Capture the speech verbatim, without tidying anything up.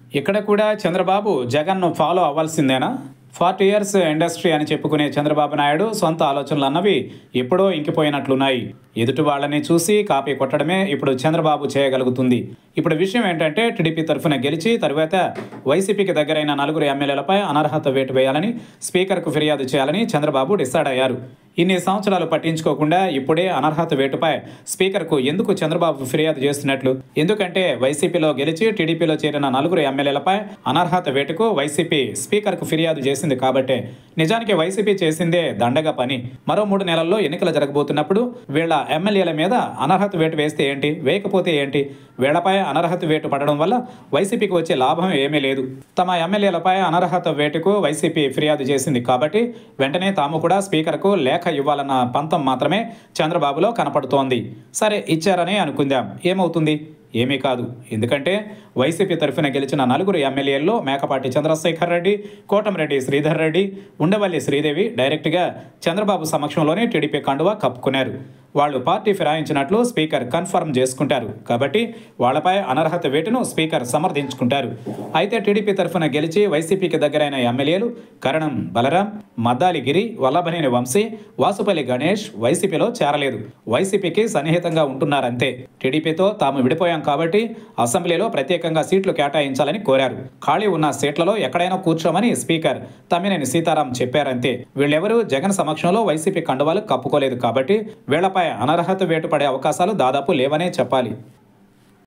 ఇక్కడ కూడా చంద్రబాబు జగన్ను ఫాలో అవ్వాల్సిందేనా? ఫార్టీ ఇయర్స్ ఇండస్ట్రీ అని చెప్పుకునే చంద్రబాబు నాయుడు సొంత ఆలోచనలు అన్నవి ఎప్పుడో ఇంకిపోయినట్లున్నాయి. ఎదుటి వాళ్ళని చూసి కాపీ కొట్టడమే ఇప్పుడు చంద్రబాబు చేయగలుగుతుంది. ఇప్పుడు విషయం ఏంటంటే టీడీపీ తరఫున గెలిచి తరువాత వైసీపీకి దగ్గరైన నలుగురు ఎమ్మెల్యేలపై అనర్హత వేటు వేయాలని స్పీకర్కు ఫిర్యాదు చేయాలని చంద్రబాబు డిసైడ్ అయ్యారు. ఇన్ని సంవత్సరాలు పట్టించుకోకుండా ఇప్పుడే అనర్హత వేటుపై స్పీకర్కు ఎందుకు చంద్రబాబు ఫిర్యాదు చేస్తున్నట్లు? ఎందుకంటే వైసీపీలో గెలిచి టీడీపీలో చేరిన నలుగురు ఎమ్మెల్యేలపై అనర్హత వేటుకు వైసీపీ స్పీకర్కు ఫిర్యాదు చేసింది కాబట్టే. నిజానికి వైసీపీ చేసిందే దండగ పని. మరో మూడు నెలల్లో ఎన్నికలు జరగబోతున్నప్పుడు వీళ్ల ఎమ్మెల్యేల మీద అనర్హత వేటు వేస్తే ఏంటి, వేయకపోతే ఏంటి? వీళ్లపై అనర్హత వేటు పడడం వల్ల వైసీపీకి వచ్చే లాభం ఏమీ లేదు. తమ ఎమ్మెల్యేలపై అనర్హత వేటుకు వైసీపీ ఫిర్యాదు చేసింది కాబట్టి వెంటనే తాము కూడా స్పీకర్కు లేఖ ఇవ్వాలన్న పంతం మాత్రమే చంద్రబాబులో కనపడుతోంది. సరే, ఇచ్చారనే అనుకుందాం. ఏమవుతుంది? ఏమీ కాదు. ఎందుకంటే వైసీపీ తరఫున గెలిచిన నలుగురు ఎమ్మెల్యేల్లో మేకపాటి చంద్రశేఖర్ రెడ్డి, కోటమిరెడ్డి శ్రీధర్ రెడ్డి, ఉండవల్లి శ్రీదేవి డైరెక్ట్గా చంద్రబాబు సమక్షంలోనే టీడీపీ కండువా కప్పుకున్నారు. వాళ్ళు పార్టీ ఫిరాయించినట్లు స్పీకర్ కన్ఫర్మ్ చేసుకుంటారు కాబట్టి వాళ్లపై అనర్హత వేటును స్పీకర్ సమర్థించుకుంటారు. అయితే టీడీపీ తరఫున గెలిచి వైసీపీకి దగ్గరైన ఎమ్మెల్యేలు కరణం బలరాం, మద్దాలి గిరి, వల్లభనేని వంశీ, వాసుపల్లి గణేష్ వైసీపీలో చేరలేదు. వైసీపీకి సన్నిహితంగా ఉంటున్నారంతే. టీడీపీతో తాము విడిపోయాం కాబట్టి అసెంబ్లీలో ప్రత్యేకంగా సీట్లు కేటాయించాలని కోరారు. ఖాళీ ఉన్న సీట్లలో ఎక్కడైనా కూర్చోమని స్పీకర్ తమ్మినేని సీతారాం చెప్పారంతే. వీళ్ళెవరూ జగన్ సమక్షంలో వైసీపీ కండువాలు కప్పుకోలేదు కాబట్టి వీళ్లపై అనర్హత వేటు పడే అవకాశాలు దాదాపు లేవనే చెప్పాలి.